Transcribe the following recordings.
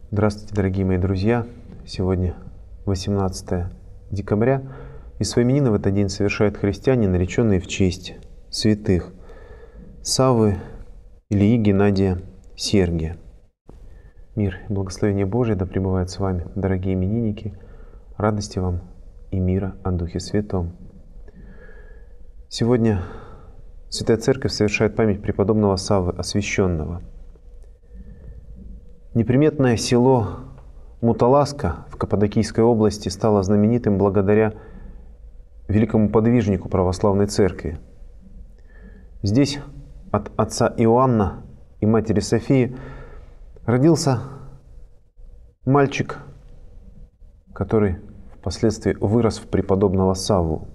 Здравствуйте, дорогие мои друзья! Сегодня 18 декабря, и свои именины в этот день совершают христиане, нареченные в честь святых Саввы, Ильи, Геннадия, Сергия. Мир и благословение Божие да пребывает с вами, дорогие именинники, радости вам и мира о Духе Святом. Сегодня Святая Церковь совершает память преподобного Саввы Освященного. Неприметное село Муталаска в Каппадокийской области стало знаменитым благодаря великому подвижнику православной церкви. Здесь от отца Иоанна и матери Софии родился мальчик, который впоследствии вырос в преподобного Савву.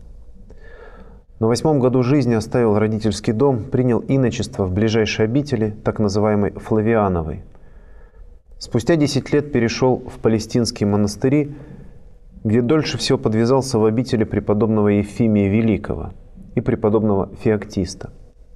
На 8-м году жизни оставил родительский дом, принял иночество в ближайшей обители, так называемой Флавиановой. Спустя 10 лет перешел в палестинские монастыри, где дольше всего подвязался в обители преподобного Ефимия Великого и преподобного Феоктиста.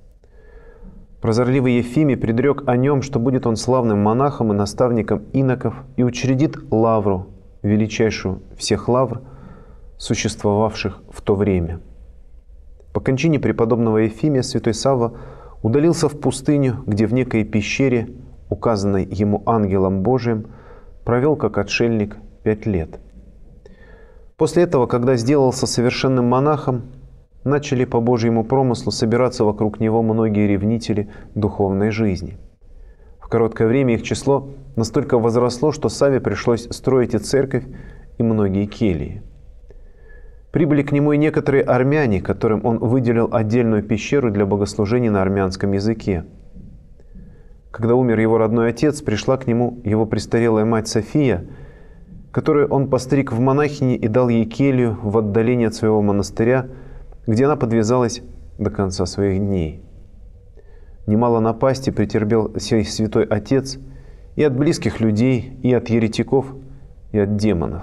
Прозорливый Ефимий предрек о нем, что будет он славным монахом и наставником иноков и учредит лавру, величайшую всех лавр, существовавших в то время. По кончине преподобного Ефимия святой Савва удалился в пустыню, где в некой пещере, указанной ему ангелом Божиим, провел как отшельник 5 лет. После этого, когда сделался совершенным монахом, начали по Божьему промыслу собираться вокруг него многие ревнители духовной жизни. В короткое время их число настолько возросло, что Савве пришлось строить и церковь, и многие келии. Прибыли к нему и некоторые армяне, которым он выделил отдельную пещеру для богослужений на армянском языке. Когда умер его родной отец, пришла к нему его престарелая мать София, которую он постриг в монахини и дал ей келью в отдалении от своего монастыря, где она подвязалась до конца своих дней. Немало напасти претерпел сей святой отец и от близких людей, и от еретиков, и от демонов.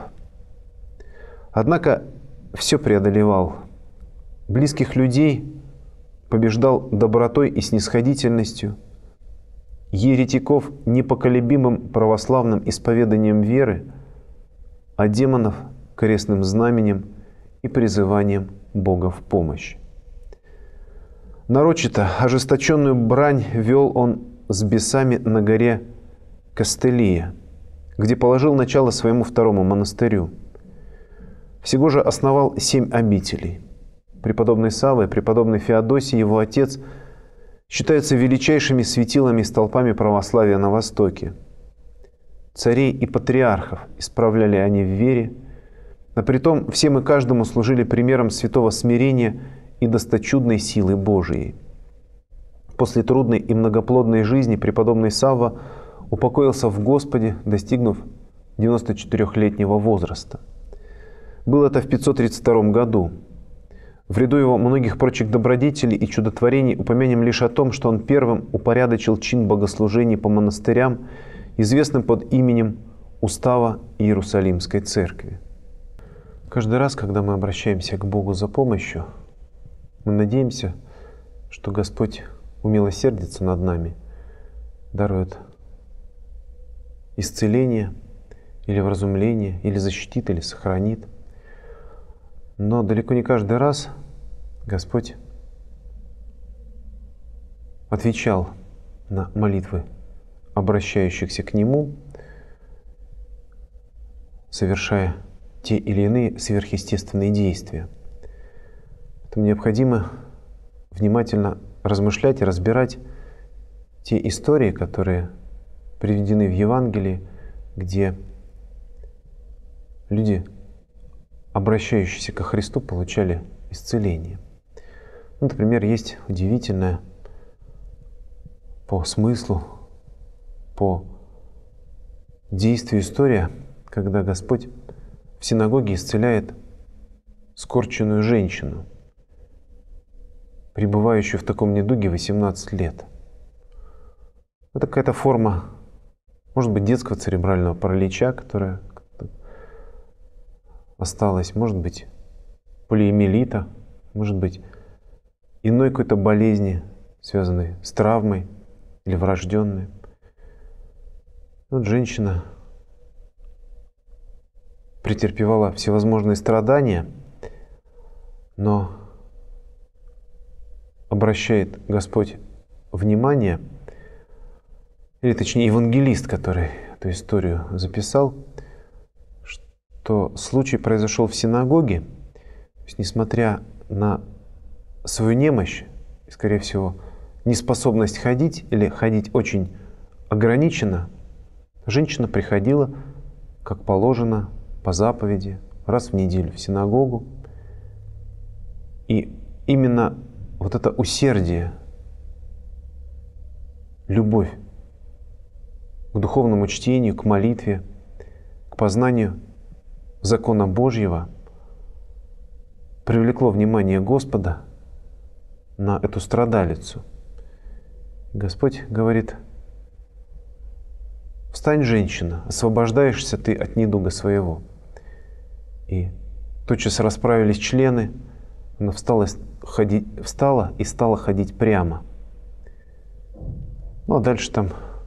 Однако все преодолевал. Близких людей побеждал добротой и снисходительностью, еретиков непоколебимым православным исповеданием веры, а демонов крестным знаменем и призыванием Бога в помощь. Нарочито ожесточенную брань вел он с бесами на горе Кастелия, где положил начало своему 2-му монастырю. Всего же основал 7 обителей. Преподобный Савва и преподобный Феодосий, его отец, считаются величайшими светилами и столпами православия на Востоке. Царей и патриархов исправляли они в вере, а притом всем и каждому служили примером святого смирения и досточудной силы Божией. После трудной и многоплодной жизни преподобный Савва упокоился в Господе, достигнув 94-летнего возраста. Было это в 532 году. В ряду его многих прочих добродетелей и чудотворений упомянем лишь о том, что он первым упорядочил чин богослужений по монастырям, известным под именем Устава Иерусалимской Церкви. Каждый раз, когда мы обращаемся к Богу за помощью, мы надеемся, что Господь умилосердится над нами, дарует исцеление или вразумление, или защитит, или сохранит. Но далеко не каждый раз Господь отвечал на молитвы обращающихся к Нему, совершая те или иные сверхъестественные действия. Поэтому необходимо внимательно размышлять и разбирать те истории, которые приведены в Евангелии, где люди, обращающиеся ко Христу, получали исцеление. Например, есть удивительная по смыслу, по действию история, когда Господь в синагоге исцеляет скорченную женщину, пребывающую в таком недуге 18 лет. Это какая-то форма, может быть, детского церебрального паралича, которая осталась, может быть, полиомиелита, может быть, иной какой-то болезни, связанной с травмой или врожденной. Вот женщина претерпевала всевозможные страдания, но обращает Господь внимание, или точнее евангелист, который эту историю записал, что случай произошел в синагоге. То есть, несмотря на свою немощь, скорее всего, неспособность ходить или ходить очень ограниченно, женщина приходила, как положено, по заповеди, раз в неделю в синагогу. И именно вот это усердие, любовь к духовному чтению, к молитве, к познанию закона Божьего привлекло внимание Господа на эту страдалицу. Господь говорит: «Встань, женщина, освобождаешься ты от недуга своего». И тотчас расправились члены, она встала и стала ходить прямо. Ну а дальше там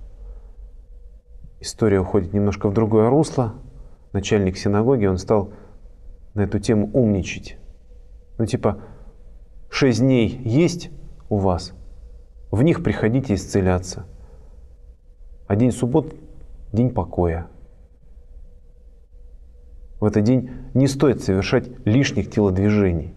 история уходит немножко в другое русло. Начальник синагоги, он стал на эту тему умничать. Ну типа, 6 дней есть у вас, в них приходите исцеляться. А день суббот – день покоя. В этот день не стоит совершать лишних телодвижений.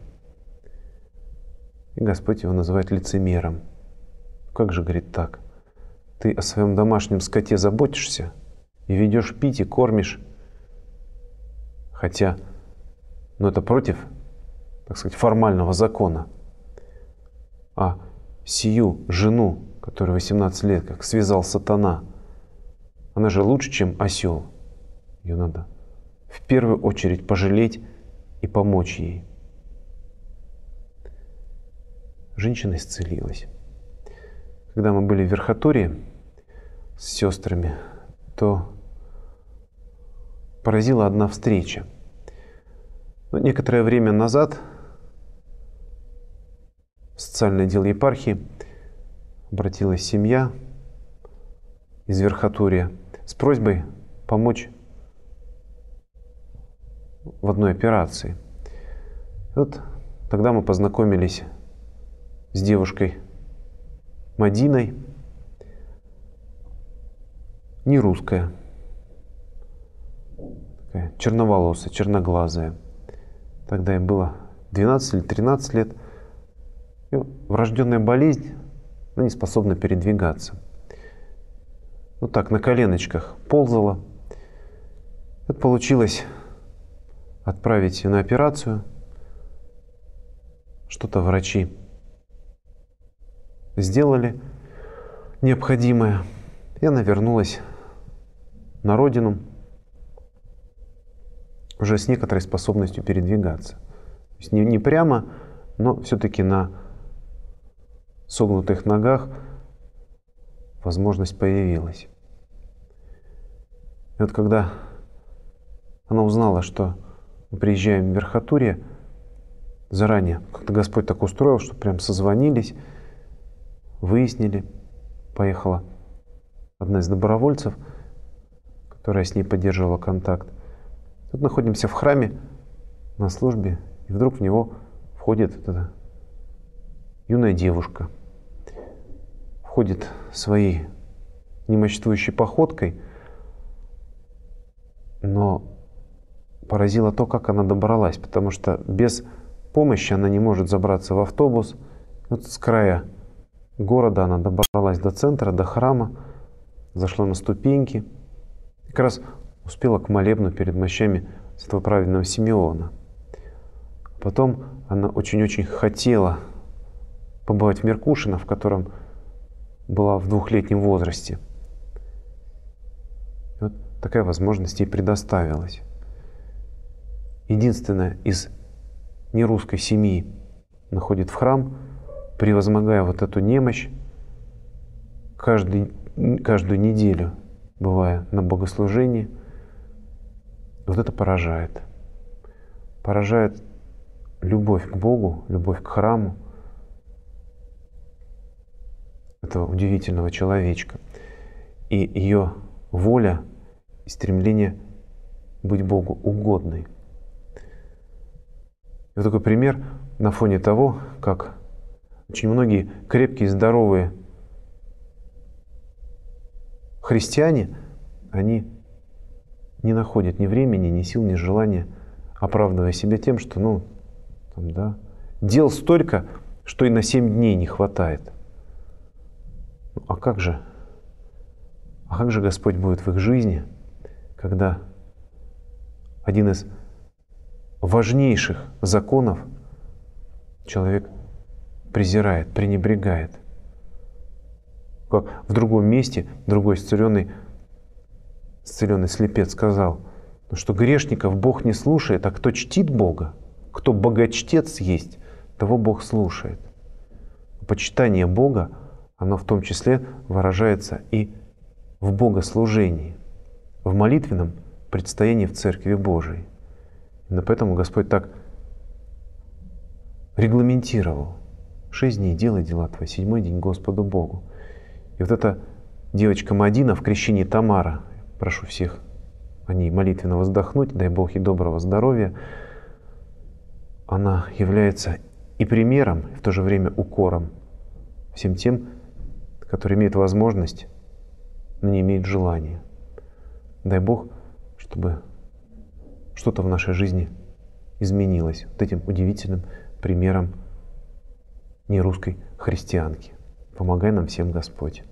И Господь его называет лицемером. Как же, говорит, так? Ты о своем домашнем скоте заботишься и ведешь пить и кормишь, хотя, это против, так сказать, формального закона. А сию жену, которая 18 лет, как связал сатана, она же лучше, чем осел. Ее надо в первую очередь пожалеть и помочь ей. Женщина исцелилась. Когда мы были в Верхотурье с сестрами, то поразила одна встреча. Некоторое время назад в социальный отдел епархии обратилась семья из Верхотурья с просьбой помочь в одной операции. Вот тогда мы познакомились с девушкой Мадиной, не русская, такая черноволосая, черноглазая. Тогда ей было 12 или 13 лет. И врожденная болезнь, она не способна передвигаться. Вот так, на коленочках ползала. Это получилось отправить ее на операцию. Что-то врачи сделали необходимое. И она вернулась на родину уже с некоторой способностью передвигаться. То есть не прямо, но все-таки на согнутых ногах возможность появилась. И вот когда она узнала, что мы приезжаем в Верхотурье, заранее как-то Господь так устроил, что прям созвонились, выяснили, поехала одна из добровольцев, которая с ней поддерживала контакт. Тут находимся в храме на службе, и вдруг в него входит эта юная девушка. Входит своей немощствующей походкой, но поразило то, как она добралась, потому что без помощи она не может забраться в автобус. Вот с края города она добралась до центра, до храма, зашла на ступеньки, как раз успела к молебну перед мощами святого праведного Симеона. Потом она очень-очень хотела побывать в Меркушино, в котором была в 2-летнем возрасте. И вот такая возможность ей предоставилась. Единственная из нерусской семьи находит в храм, превозмогая вот эту немощь, каждую неделю, бывая на богослужении. Вот это поражает. Поражает любовь к Богу, любовь к храму этого удивительного человечка. И ее воля и стремление быть Богу угодной. И вот такой пример на фоне того, как очень многие крепкие, здоровые христиане, они не находят ни времени, ни сил, ни желания, оправдывая себя тем, что, дел столько, что и на 7 дней не хватает. А как же Господь будет в их жизни, когда один из важнейших законов человек презирает, пренебрегает? Как в другом месте другой исцеленный слепец сказал, что грешников Бог не слушает, а кто чтит Бога, кто богочтец есть, того Бог слушает. Почитание Бога, оно в том числе выражается и в богослужении, в молитвенном предстоянии в Церкви Божией. Именно поэтому Господь так регламентировал: 6 дней делай дела твои, 7-й день Господу Богу. И вот эта девочка Мадина в крещении Тамара, прошу всех о ней молитвенно воздохнуть, дай Бог ей доброго здоровья, она является и примером, и в то же время укором всем тем, которые имеют возможность, но не имеют желания. Дай Бог, чтобы что-то в нашей жизни изменилось вот этим удивительным примером нерусской христианки. Помогай нам всем, Господь.